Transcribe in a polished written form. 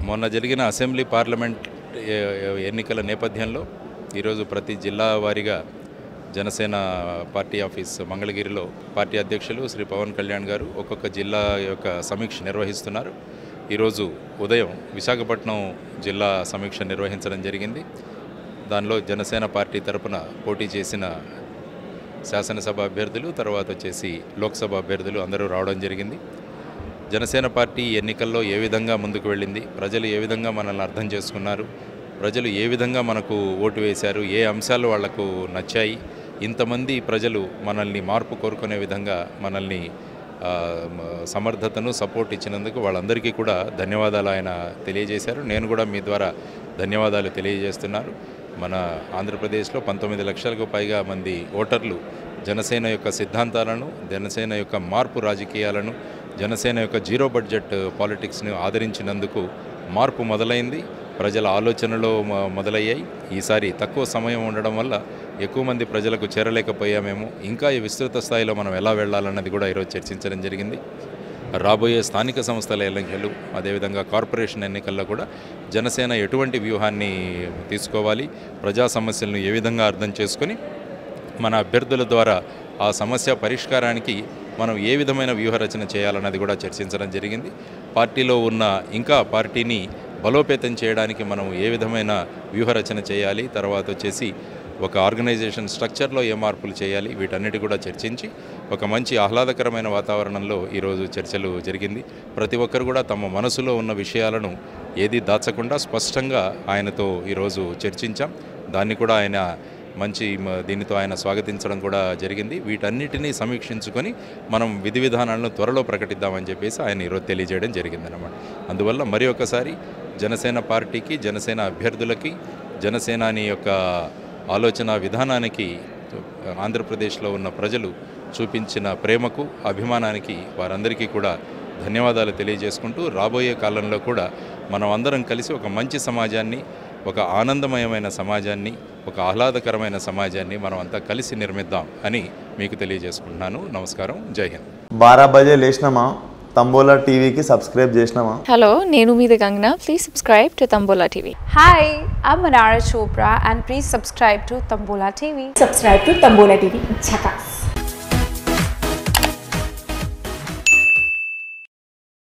మొన్న జరిగిన assembly parliament ఎన్నికల నేపథ్యంలో ఈరోజు ప్రతి జిల్లా వారీగా జనసేన పార్టీ ఆఫీస్ మంగళగిరిలో పార్టీ అధ్యక్షులు శ్రీ పవన్ కళ్యాణ్ గారు ఒక్కొక్క జిల్లా యొక్క సమీక్ష నిర్వహిస్తున్నారు. ఈరోజు ఉదయం విశాఖపట్నం జిల్లా సమీక్ష నిర్వహించడం జరిగింది. దానిలో జనసేన పార్టీ తరపున పోటీ చేసిన శాసనసభ అభ్యర్థులు, తర్వాత వచ్చేసి లోక్సభ అభ్యర్థులు అందరూ రావడం జరిగింది. జనసేన పార్టీ ఎన్నికల్లో ఏ విధంగా ముందుకు వెళ్ళింది, ప్రజలు ఏ విధంగా మనల్ని అర్థం చేసుకున్నారు, ప్రజలు ఏ విధంగా మనకు ఓటు వేశారు, ఏ అంశాలు వాళ్లకు నచ్చాయి, ఇంతమంది ప్రజలు మనల్ని మార్పు కోరుకునే విధంగా మనల్ని సమర్థతను సపోర్ట్ ఇచ్చినందుకు వాళ్ళందరికీ కూడా ధన్యవాదాలు ఆయన తెలియజేశారు. నేను కూడా మీ ద్వారా ధన్యవాదాలు తెలియజేస్తున్నారు. మన ఆంధ్రప్రదేశ్లో 19 లక్షలకు పైగా మంది ఓటర్లు జనసేన యొక్క సిద్ధాంతాలను, జనసేన యొక్క మార్పు రాజకీయాలను, జనసేన యొక్క జీరో బడ్జెట్ పాలిటిక్స్ను ఆదరించినందుకు మార్పు మొదలైంది. ప్రజల ఆలోచనలు మొదలయ్యాయి. ఈసారి తక్కువ సమయం ఉండడం వల్ల ఎక్కువ మంది ప్రజలకు చేరలేకపోయామేమో, ఇంకా ఈ విస్తృత స్థాయిలో మనం ఎలా వెళ్ళాలన్నది కూడా ఈరోజు చర్చించడం జరిగింది. రాబోయే స్థానిక సంస్థల ఎన్నికలు, అదేవిధంగా కార్పొరేషన్ ఎన్నికల్లో కూడా జనసేన ఎటువంటి వ్యూహాన్ని తీసుకోవాలి, ప్రజా సమస్యలను ఏ విధంగా అర్థం చేసుకొని మన అభ్యర్థుల ద్వారా ఆ సమస్య పరిష్కారానికి మనం ఏ విధమైన వ్యూహరచన చేయాలన్నది కూడా చర్చించడం జరిగింది. పార్టీలో ఉన్న ఇంకా పార్టీని బలోపేతం చేయడానికి మనం ఏ విధమైన వ్యూహరచన చేయాలి, తర్వాత వచ్చేసి ఒక ఆర్గనైజేషన్ స్ట్రక్చర్లో ఏ మార్పులు చేయాలి, వీటన్నిటి కూడా చర్చించి ఒక మంచి ఆహ్లాదకరమైన వాతావరణంలో ఈరోజు చర్చలు జరిగింది. ప్రతి ఒక్కరు కూడా తమ మనసులో ఉన్న విషయాలను ఏది దాచకుండా స్పష్టంగా ఆయనతో ఈరోజు చర్చించాం. దాన్ని కూడా ఆయన దీనితో ఆయన స్వాగతించడం కూడా జరిగింది. వీటన్నిటినీ సమీక్షించుకొని మనం విధి విధానాలను త్వరలో ప్రకటిద్దామని చెప్పేసి ఆయన ఈరోజు తెలియజేయడం జరిగిందన్నమాట. అందువల్ల మరి ఒకసారి జనసేన పార్టీకి, జనసేన అభ్యర్థులకి, జనసేనాని యొక్క ఆలోచన విధానానికి ఆంధ్రప్రదేశ్లో ఉన్న ప్రజలు చూపించిన ప్రేమకు, అభిమానానికి వారందరికీ కూడా ధన్యవాదాలు తెలియజేసుకుంటూ రాబోయే కాలంలో కూడా మనం అందరం కలిసి ఒక మంచి సమాజాన్ని, ఒక ఆనందమయమైన సమాజాన్ని, ఒక ఆహ్లాదకరమైన సమాజాన్ని మనం అంతా కలిసి నిర్మిద్దాం అని మీకు తెలియజేసుకుంటున్నాను. నమస్కారం, జై హింద్. 12 బజే లేచినామా, Tambola TV కి సబ్స్క్రైబ్ చేసినామా? Hello, నేను మీ గంగన. Please subscribe to Tambola TV. Hi, I'm Manara Chopra and please subscribe to Tambola TV. Subscribe to Tambola TV. Chakas.